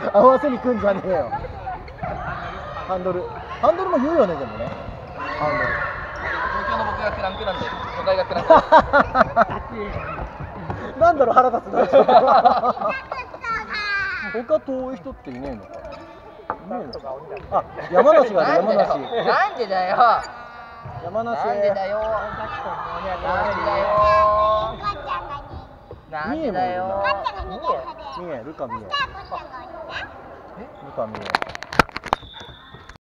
合わせに来んじゃねえよ。ハンドルも言うよね、でもね。ハンドル。 東京の僕がクランクなんで、都会がクランク。 なんだろう、腹立つな。他遠い人っていねえのか。いねえのか。あ、山梨がある、山梨。 なんでだよ。 山梨。 なんでだよ。なんでだよ。なんでだよ。 三重、ルカ三重。ルカ三重。